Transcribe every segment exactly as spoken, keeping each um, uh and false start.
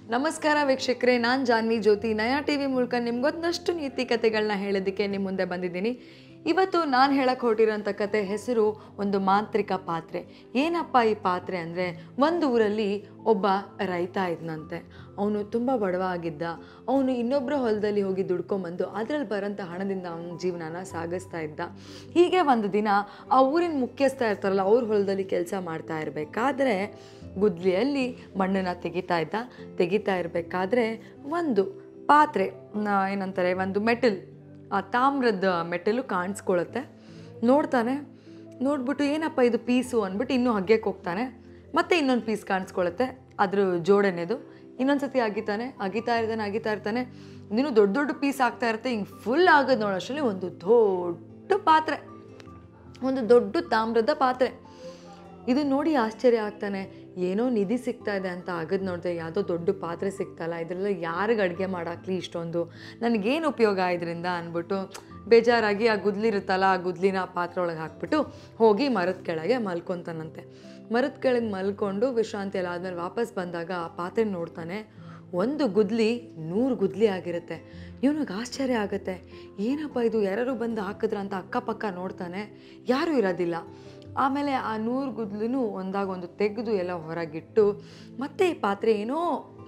ನಮಸ್ಕಾರ ವೀಕ್ಷಕರೇ, ನಾನು ಜಾನ್ವಿ ಜ್ಯೋತಿ ನಯಾ ಟಿವಿ ಮೂಲಕ ನಿಮ್ಗೊಂದಷ್ಟು ನೀತಿ ಕಥೆಗಳನ್ನ ಹೇಳೋದಕ್ಕೆ ನಿಮ್ಮ ಮುಂದೆ ಬಂದಿದ್ದೀನಿ. ಇವತ್ತು ನಾನು ಹೇಳಕ್ಕೆ ಹೊರಟಿರೋಂಥ ಕತೆ ಹೆಸರು ಒಂದು ಮಾಂತ್ರಿಕ ಪಾತ್ರೆ. ಏನಪ್ಪ ಈ ಪಾತ್ರೆ ಅಂದರೆ, ಒಂದು ಊರಲ್ಲಿ ಒಬ್ಬ ರೈತ ಇದ್ನಂತೆ. ಅವನು ತುಂಬ ಬಡವ ಆಗಿದ್ದ. ಅವನು ಇನ್ನೊಬ್ಬರ ಹೊಲದಲ್ಲಿ ಹೋಗಿ ದುಡ್ಕೊಂಬಂದು ಅದರಲ್ಲಿ ಬರೋಂಥ ಹಣದಿಂದ ಅವನ ಜೀವನನ ಸಾಗಿಸ್ತಾ ಇದ್ದ. ಹೀಗೆ ಒಂದು ದಿನ ಆ ಊರಿನ ಮುಖ್ಯಸ್ಥ ಇರ್ತಾರಲ್ಲ, ಅವ್ರ ಹೊಲದಲ್ಲಿ ಕೆಲಸ ಮಾಡ್ತಾ ಇರಬೇಕಾದ್ರೆ ಗುದ್ಲಿಯಲ್ಲಿ ಮಣ್ಣನ್ನು ತೆಗಿತಾ ಇದ್ದ. ತೆಗಿತಾ ಇರಬೇಕಾದ್ರೆ ಒಂದು ಪಾತ್ರೆ, ಏನಂತಾರೆ, ಒಂದು ಮೆಟಲ್, ಆ ತಾಮ್ರದ ಮೆಟಲು ಕಾಣಿಸ್ಕೊಳ್ಳುತ್ತೆ. ನೋಡ್ತಾನೆ, ನೋಡ್ಬಿಟ್ಟು ಏನಪ್ಪ ಇದು ಪೀಸು ಅಂದ್ಬಿಟ್ಟು ಇನ್ನೂ ಹಗ್ಗಕ್ಕೆ ಹೋಗ್ತಾನೆ. ಮತ್ತೆ ಇನ್ನೊಂದು ಪೀಸ್ ಕಾಣಿಸ್ಕೊಳ್ಳುತ್ತೆ, ಅದ್ರ ಜೋಡಣೆದು. ಇನ್ನೊಂದು ಸತಿ ಅಗಿತಾನೆ, ಅಗಿತಾ ಇರ್ತಾನೆ ಅಗಿತಾ ಇರ್ತಾನೆ ಇನ್ನೂ ದೊಡ್ಡ ದೊಡ್ಡ ಪೀಸ್ ಆಗ್ತಾ ಇರುತ್ತೆ. ಹಿಂಗೆ ಫುಲ್ ಆಗೋದು ನೋಡೋಷ್ಟರಲ್ಲಿ ಒಂದು ದೊಡ್ಡ ಪಾತ್ರೆ, ಒಂದು ದೊಡ್ಡ ತಾಮ್ರದ ಪಾತ್ರೆ. ಇದು ನೋಡಿ ಆಶ್ಚರ್ಯ ಆಗ್ತಾನೆ. ಏನೋ ನಿಧಿ ಸಿಗ್ತಾ ಇದೆ ಅಂತ ಆಗದು ನೋಡಿದೆ, ಯಾವುದೋ ದೊಡ್ಡ ಪಾತ್ರೆ ಸಿಗ್ತಲ್ಲ, ಇದರೆಲ್ಲ ಯಾರಿಗೆ ಅಡುಗೆ ಮಾಡಾಕ್ಲಿ ಇಷ್ಟೊಂದು, ನನಗೇನು ಉಪಯೋಗ ಇದರಿಂದ ಅಂದ್ಬಿಟ್ಟು ಬೇಜಾರಾಗಿ ಆ ಗುದ್ಲಿರುತ್ತಲ್ಲ, ಆ ಗುದ್ಲಿನ ಆ ಪಾತ್ರೆ ಒಳಗೆ ಹಾಕ್ಬಿಟ್ಟು ಹೋಗಿ ಮರದ ಕೆಳಗೆ ಮಲ್ಕೊತಾನಂತೆ. ಮರದ ಕೆಳಗೆ ಮಲ್ಕೊಂಡು ವಿಶ್ರಾಂತಿ ಎಲ್ಲ ಆದಮೇಲೆ ವಾಪಸ್ ಬಂದಾಗ ಆ ಪಾತ್ರೆ ನೋಡ್ತಾನೆ. ಒಂದು ಗುದ್ಲಿ ನೂರು ಗುದ್ಲಿ ಆಗಿರುತ್ತೆ. ಇವನಿಗೆ ಆಶ್ಚರ್ಯ ಆಗುತ್ತೆ, ಏನಪ್ಪ ಇದು, ಯಾರು ಬಂದು ಹಾಕಿದ್ರ ಅಂತ ಅಕ್ಕಪಕ್ಕ ನೋಡ್ತಾನೆ, ಯಾರೂ ಇರೋದಿಲ್ಲ. ಆಮೇಲೆ ಆ ನೂರು ಗುದ್ಲೂ ಒಂದಾಗ ಒಂದು ತೆಗೆದು ಎಲ್ಲ ಹೊರಗಿಟ್ಟು ಮತ್ತೆ ಈ ಪಾತ್ರೆ ಏನೋ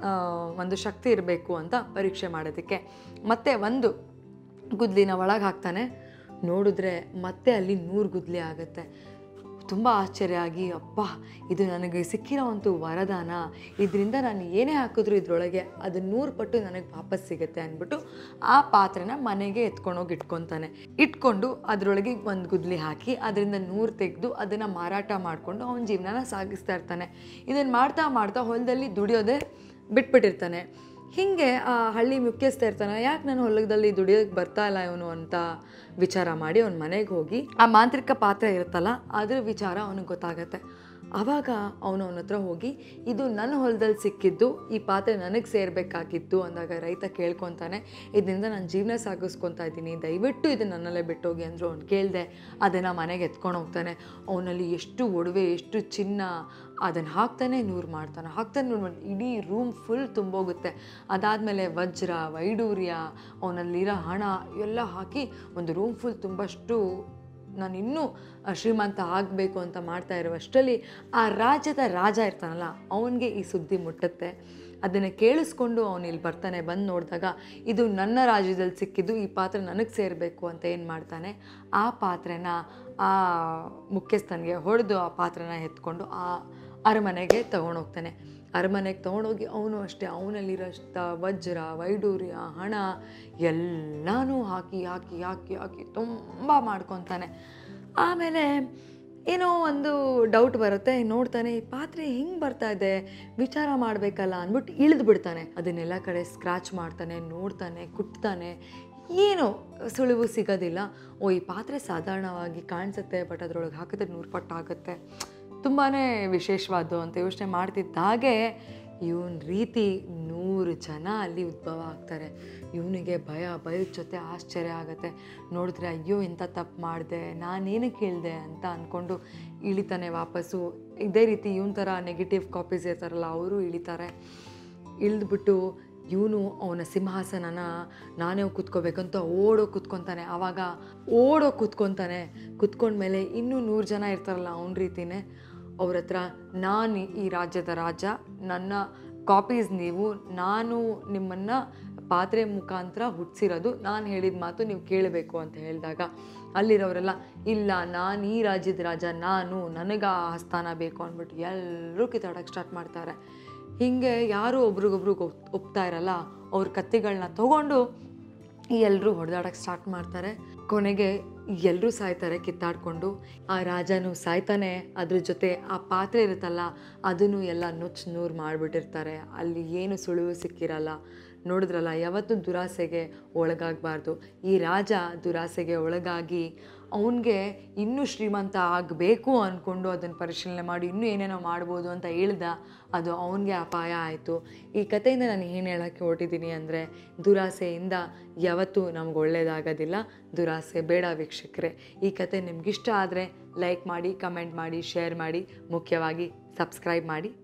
ಒಂದು ಶಕ್ತಿ ಇರಬೇಕು ಅಂತ ಪರೀಕ್ಷೆ ಮಾಡೋದಕ್ಕೆ ಮತ್ತೆ ಒಂದು ಗುದ್ಲಿನ ಒಳಗೆ ಹಾಕ್ತಾನೆ. ನೋಡಿದ್ರೆ ಮತ್ತೆ ಅಲ್ಲಿ ನೂರು ಗುದ್ಲಿ ಆಗುತ್ತೆ. ತುಂಬ ಆಶ್ಚರ್ಯ ಆಗಿ, ಅಪ್ಪ ಇದು ನನಗೆ ಸಿಕ್ಕಿರೋ ಒಂದು ವರದಾನ, ಇದರಿಂದ ನಾನು ಏನೇ ಹಾಕಿದ್ರು ಇದರೊಳಗೆ ಅದು ನೂರು ಪಟ್ಟು ನನಗೆ ವಾಪಸ್ ಸಿಗುತ್ತೆ ಅಂದ್ಬಿಟ್ಟು ಆ ಪಾತ್ರೆನ ಮನೆಗೆ ಎತ್ಕೊಂಡೋಗಿ ಇಟ್ಕೊತಾನೆ. ಇಟ್ಕೊಂಡು ಅದರೊಳಗೆ ಒಂದು ಗುದ್ಲಿ ಹಾಕಿ ಅದರಿಂದ ನೂರು ತೆಗೆದು ಅದನ್ನು ಮಾರಾಟ ಮಾಡಿಕೊಂಡು ಅವನ ಜೀವನನ ಸಾಗಿಸ್ತಾ ಇರ್ತಾನೆ. ಇದನ್ನು ಮಾಡ್ತಾ ಮಾಡ್ತಾ ಹೊಲದಲ್ಲಿ ದುಡಿಯೋದೇ ಬಿಟ್ಬಿಟ್ಟಿರ್ತಾನೆ. ಹೀಗೆ ಆ ಹಳ್ಳಿ ಮುಖ್ಯಸ್ಥ ಇರ್ತಾನೆ, ಯಾಕೆ ನಾನು ಹೊಲದಲ್ಲಿ ದುಡಿಯೋಕ್ಕೆ ಬರ್ತಾ ಇಲ್ಲ ಇವನು ಅಂತ ವಿಚಾರ ಮಾಡಿ ಅವನ ಮನೆಗೆ ಹೋಗಿ ಆ ಮಾಂತ್ರಿಕ ಪಾತ್ರೆ ಇರುತ್ತಲ್ಲ ಅದ್ರ ವಿಚಾರ ಅವನಿಗೆ ಗೊತ್ತಾಗತ್ತೆ. ಆವಾಗ ಅವನು ಅವನ ಹತ್ರ ಹೋಗಿ, ಇದು ನನ್ನ ಹೊಲದಲ್ಲಿ ಸಿಕ್ಕಿದ್ದು, ಈ ಪಾತ್ರೆ ನನಗೆ ಸೇರಬೇಕಾಗಿತ್ತು ಅಂದಾಗ ರೈತ ಕೇಳ್ಕೊತಾನೆ, ಇದರಿಂದ ನಾನು ಜೀವನ ಸಾಗಿಸ್ಕೊತಾ ಇದ್ದೀನಿ, ದಯವಿಟ್ಟು ಇದು ನನ್ನಲ್ಲೇ ಬಿಟ್ಟೋಗಿ ಅಂದರು. ಅವ್ನು ಕೇಳಿದೆ, ಅದನ್ನು ಮನೆಗೆ ಎತ್ಕೊಂಡು ಹೋಗ್ತಾನೆ. ಅವನಲ್ಲಿ ಎಷ್ಟು ಒಡವೆ, ಎಷ್ಟು ಚಿನ್ನ, ಅದನ್ನು ಹಾಕ್ತಾನೆ ನೂರು ಮಾಡ್ತಾನೆ, ಹಾಕ್ತಾನೆ ನೂರು ಮಾಡಿ ಇಡೀ ರೂಮ್ ಫುಲ್ ತುಂಬೋಗುತ್ತೆ. ಅದಾದಮೇಲೆ ವಜ್ರ, ವೈಡೂರ್ಯ, ಅವನಲ್ಲಿರೋ ಹಣ ಎಲ್ಲ ಹಾಕಿ ಒಂದು ರೂಮ್ ಫುಲ್ ತುಂಬಷ್ಟು ನಾನು ಇನ್ನೂ ಶ್ರೀಮಂತ ಆಗಬೇಕು ಅಂತ ಮಾಡ್ತಾ ಇರುವಷ್ಟರಲ್ಲಿ ಆ ರಾಜ್ಯದ ರಾಜ ಇರ್ತಾನಲ್ಲ, ಅವನಿಗೆ ಈ ಸುದ್ದಿ ಮುಟ್ಟುತ್ತೆ. ಅದನ್ನು ಕೇಳಿಸ್ಕೊಂಡು ಅವನು ಇಲ್ಲಿ ಬರ್ತಾನೆ. ಬಂದು ನೋಡಿದಾಗ ಇದು ನನ್ನ ರಾಜ್ಯದಲ್ಲಿ ಸಿಕ್ಕಿದ್ದು, ಈ ಪಾತ್ರೆ ನನಗೆ ಸೇರಬೇಕು ಅಂತ ಏನು ಮಾಡ್ತಾನೆ, ಆ ಪಾತ್ರೆನ ಆ ಮುಖ್ಯಸ್ಥನಿಗೆ ಹೊಡೆದು ಆ ಪಾತ್ರೆನ ಎತ್ಕೊಂಡು ಆ ಅರಮನೆಗೆ ತೊಗೊಂಡೋಗ್ತಾನೆ. ಅರಮನೆಗೆ ತೊಗೊಂಡೋಗಿ ಅವನು ಅಷ್ಟೇ ಅವನಲ್ಲಿರೋಷ್ಟ ವಜ್ರ, ವೈಡೂರ್ಯ, ಹಣ ಎಲ್ಲನೂ ಹಾಕಿ ಹಾಕಿ ಹಾಕಿ ಹಾಕಿ ತುಂಬ ಮಾಡ್ಕೊತಾನೆ. ಆಮೇಲೆ ಏನೋ ಒಂದು ಡೌಟ್ ಬರುತ್ತೆ, ನೋಡ್ತಾನೆ ಈ ಪಾತ್ರೆ ಹಿಂಗೆ ಬರ್ತಾ ಇದೆ, ವಿಚಾರ ಮಾಡಬೇಕಲ್ಲ ಅಂದ್ಬಿಟ್ಟು ಇಳಿದು ಬಿಡ್ತಾನೆ. ಅದನ್ನೆಲ್ಲ ಕಡೆ ಸ್ಕ್ರ್ಯಾಚ್ ಮಾಡ್ತಾನೆ, ನೋಡ್ತಾನೆ, ಕುಟ್ತಾನೆ, ಏನೋ ಸುಳಿವು ಸಿಗೋದಿಲ್ಲ. ಓ, ಈ ಪಾತ್ರೆ ಸಾಧಾರಣವಾಗಿ ಕಾಣಿಸುತ್ತೆ, ಬಟ್ ಅದರೊಳಗೆ ಹಾಕಿದ್ರೆ ನೂರು ಪಟ್ಟು ಆಗುತ್ತೆ, ತುಂಬಾ ವಿಶೇಷವಾದ್ದು ಅಂತ ಯೋಚನೆ ಮಾಡ್ತಿದ್ದಾಗೆ ಇವನ ರೀತಿ ನೂರು ಜನ ಅಲ್ಲಿ ಉದ್ಭವ ಆಗ್ತಾರೆ. ಇವನಿಗೆ ಭಯ, ಭಯದ ಜೊತೆ ಆಶ್ಚರ್ಯ ಆಗುತ್ತೆ. ನೋಡಿದ್ರೆ ಅಯ್ಯೋ ಎಂಥ ತಪ್ಪು ಮಾಡಿದೆ, ನಾನೇನು ಕೇಳಿದೆ ಅಂತ ಅಂದ್ಕೊಂಡು ಇಳಿತಾನೆ ವಾಪಸ್ಸು. ಇದೇ ರೀತಿ ಇವನ ಥರ ನೆಗೆಟಿವ್ ಕಾಪೀಸ್ ಇರ್ತಾರಲ್ಲ ಅವರು ಇಳಿತಾರೆ. ಇಳಿದ್ಬಿಟ್ಟು ಇವನು ಅವನ ಸಿಂಹಾಸನನ ನಾನೇ ಕೂತ್ಕೋಬೇಕಂತ ಓಡೋ ಕೂತ್ಕೊತಾನೆ. ಆವಾಗ ಓಡೋ ಕೂತ್ಕೊತಾನೆ. ಕೂತ್ಕೊಂಡ್ಮೇಲೆ ಇನ್ನೂ ನೂರು ಜನ ಇರ್ತಾರಲ್ಲ ಅವನ ರೀತಿಯೇ, ಅವ್ರ ಹತ್ರ, ನಾನು ಈ ರಾಜ್ಯದ ರಾಜ, ನನ್ನ ಕಾಪೀಸ್ ನೀವು, ನಾನು ನಿಮ್ಮನ್ನು ಪಾತ್ರೆ ಮುಖಾಂತರ ಹುಟ್ಟಿಸಿರೋದು, ನಾನು ಹೇಳಿದ ಮಾತು ನೀವು ಕೇಳಬೇಕು ಅಂತ ಹೇಳಿದಾಗ ಅಲ್ಲಿರೋರೆಲ್ಲ, ಇಲ್ಲ ನಾನು ಈ ರಾಜ್ಯದ ರಾಜ, ನಾನು ನನಗೆ ಆ ಸ್ಥಾನ ಬೇಕು ಅಂದ್ಬಿಟ್ಟು ಎಲ್ಲರೂ ಕಿತ್ತಾಡೋಕ್ಕೆ ಸ್ಟಾರ್ಟ್ ಮಾಡ್ತಾರೆ. ಹೀಗೆ ಯಾರೂ ಒಬ್ರಿಗೊಬ್ರು ಒಪ್ತಾ ಇರಲ್ಲ, ಅವ್ರ ಕತ್ತಿಗಳನ್ನ ತೊಗೊಂಡು ಎಲ್ಲರೂ ಹೊಡೆದಾಡೋಕ್ಕೆ ಸ್ಟಾರ್ಟ್ ಮಾಡ್ತಾರೆ. ಕೊನೆಗೆ ಎಲ್ಲರೂ ಸಾಯ್ತಾರೆ ಕಿತ್ತಾಡಿಕೊಂಡು. ಆ ರಾಜನೂ ಸಾಯ್ತಾನೆ, ಅದ್ರ ಜೊತೆ ಆ ಪಾತ್ರೆ ಇರುತ್ತಲ್ಲ ಅದನ್ನು ಎಲ್ಲ ನುಚ್ಚು ನೂರು ಮಾಡಿಬಿಟ್ಟಿರ್ತಾರೆ. ಅಲ್ಲಿ ಏನು ಸುಳಿವು ಸಿಕ್ಕಿರಲ್ಲ. ನೋಡಿದ್ರಲ್ಲ, ಯಾವತ್ತೂ ದುರಾಸೆಗೆ ಒಳಗಾಗಬಾರ್ದು. ಈ ರಾಜ ದುರಾಸೆಗೆ ಒಳಗಾಗಿ ಅವನಿಗೆ ಇನ್ನೂ ಶ್ರೀಮಂತ ಆಗಬೇಕು ಅಂದ್ಕೊಂಡು ಅದನ್ನು ಪರಿಶೀಲನೆ ಮಾಡಿ ಇನ್ನೂ ಏನೇನೋ ಮಾಡ್ಬೋದು ಅಂತ ಹೇಳ್ದ, ಅದು ಅವನಿಗೆ ಅಪಾಯ ಆಯಿತು. ಈ ಕಥೆಯಿಂದ ನಾನು ಏನು ಹೇಳೋಕ್ಕೆ ಹೊರಟಿದ್ದೀನಿ ಅಂದರೆ, ದುರಾಸೆಯಿಂದ ಯಾವತ್ತೂ ನಮ್ಗೆ ಒಳ್ಳೆಯದಾಗೋದಿಲ್ಲ. ದುರಾಸೆ ಬೇಡ ವೀಕ್ಷಕರೇ. ಈ ಕತೆ ನಿಮಗಿಷ್ಟ ಆದರೆ ಲೈಕ್ ಮಾಡಿ, ಕಮೆಂಟ್ ಮಾಡಿ, ಶೇರ್ ಮಾಡಿ, ಮುಖ್ಯವಾಗಿ ಸಬ್ಸ್ಕ್ರೈಬ್ ಮಾಡಿ.